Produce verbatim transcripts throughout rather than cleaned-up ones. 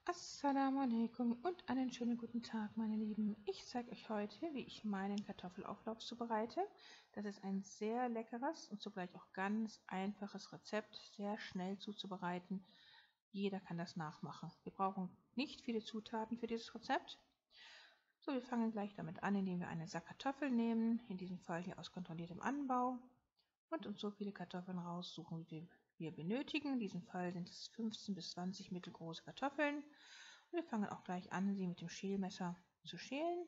Assalamu alaikum und einen schönen guten Tag, meine Lieben. Ich zeige euch heute, wie ich meinen Kartoffelauflauf zubereite. Das ist ein sehr leckeres und zugleich auch ganz einfaches Rezept, sehr schnell zuzubereiten. Jeder kann das nachmachen. Wir brauchen nicht viele Zutaten für dieses Rezept. So, wir fangen gleich damit an, indem wir einen Sack Kartoffeln nehmen, in diesem Fall hier aus kontrolliertem Anbau, und uns so viele Kartoffeln raussuchen, wie wir benötigen. In diesem Fall sind es fünfzehn bis zwanzig mittelgroße Kartoffeln. Wir fangen auch gleich an, sie mit dem Schälmesser zu schälen.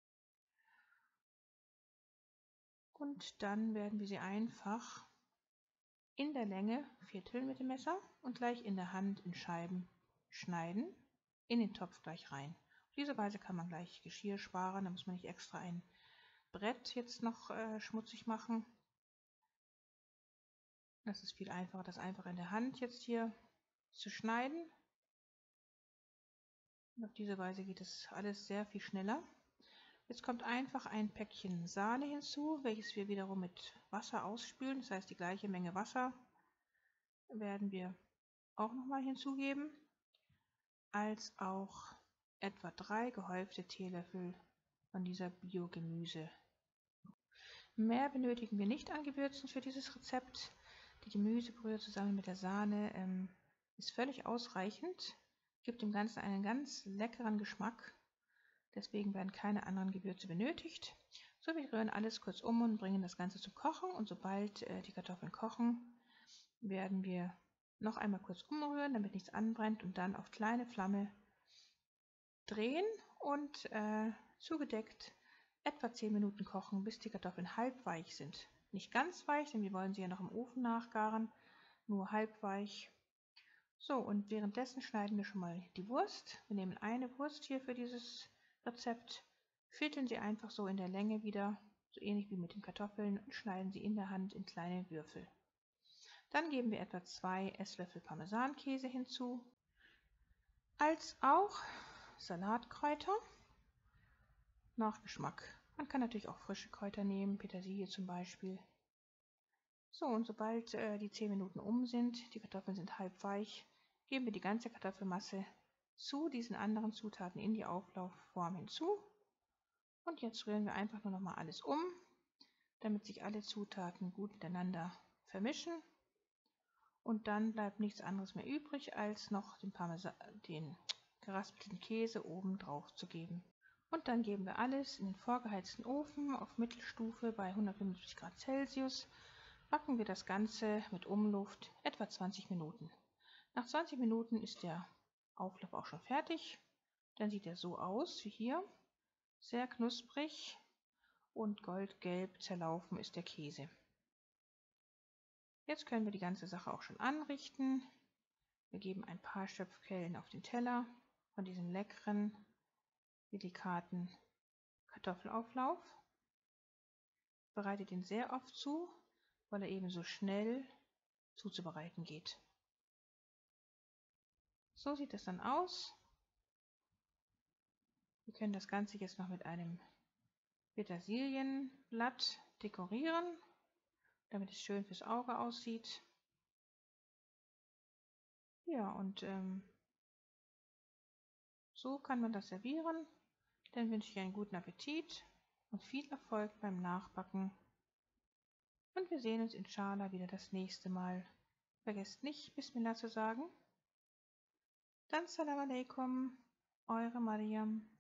Und dann werden wir sie einfach in der Länge vierteln mit dem Messer und gleich in der Hand in Scheiben schneiden, in den Topf gleich rein. Auf diese Weise kann man gleich Geschirr sparen, da muss man nicht extra ein Brett jetzt noch äh, schmutzig machen. Das ist viel einfacher, das einfach in der Hand jetzt hier zu schneiden. Und auf diese Weise geht es alles sehr viel schneller. Jetzt kommt einfach ein Päckchen Sahne hinzu, welches wir wiederum mit Wasser ausspülen. Das heißt, die gleiche Menge Wasser werden wir auch nochmal hinzugeben, als auch etwa drei gehäufte Teelöffel von dieser Bio-Gemüse. Mehr benötigen wir nicht an Gewürzen für dieses Rezept. Die Gemüsebrühe zusammen mit der Sahne ähm, ist völlig ausreichend, gibt dem Ganzen einen ganz leckeren Geschmack. Deswegen werden keine anderen Gewürze benötigt. So, wir rühren alles kurz um und bringen das Ganze zum Kochen. Und sobald äh, die Kartoffeln kochen, werden wir noch einmal kurz umrühren, damit nichts anbrennt, und dann auf kleine Flamme drehen und äh, zugedeckt etwa zehn Minuten kochen, bis die Kartoffeln halb weich sind. Nicht ganz weich, denn wir wollen sie ja noch im Ofen nachgaren, nur halb weich. So, und währenddessen schneiden wir schon mal die Wurst. Wir nehmen eine Wurst hier für dieses Rezept, vierteln sie einfach so in der Länge wieder, so ähnlich wie mit den Kartoffeln, und schneiden sie in der Hand in kleine Würfel. Dann geben wir etwa zwei Esslöffel Parmesankäse hinzu, als auch Salatkräuter nach Geschmack. Man kann natürlich auch frische Kräuter nehmen, Petersilie zum Beispiel. So, und sobald äh, die zehn Minuten um sind, die Kartoffeln sind halb weich, geben wir die ganze Kartoffelmasse zu diesen anderen Zutaten in die Auflaufform hinzu. Und jetzt rühren wir einfach nur noch mal alles um, damit sich alle Zutaten gut miteinander vermischen. Und dann bleibt nichts anderes mehr übrig, als noch den, Parmesan, den geraspelten Käse oben drauf zu geben. Und dann geben wir alles in den vorgeheizten Ofen auf Mittelstufe bei hundertfünfzig Grad Celsius. Backen wir das Ganze mit Umluft etwa zwanzig Minuten. Nach zwanzig Minuten ist der Auflauf auch schon fertig. Dann sieht er so aus wie hier. Sehr knusprig und goldgelb zerlaufen ist der Käse. Jetzt können wir die ganze Sache auch schon anrichten. Wir geben ein paar Schöpfkellen auf den Teller von diesem leckeren, delikaten Kartoffelauflauf. Bereitet ihn sehr oft zu, weil er eben so schnell zuzubereiten geht. So sieht es dann aus. Wir können das Ganze jetzt noch mit einem Petersilienblatt dekorieren, damit es schön fürs Auge aussieht. Ja, und ähm, so kann man das servieren. Dann wünsche ich einen guten Appetit und viel Erfolg beim Nachbacken. Und wir sehen uns inshallah wieder das nächste Mal. Vergesst nicht, Bismillah zu sagen. Dann Salam alaikum, eure Mariam.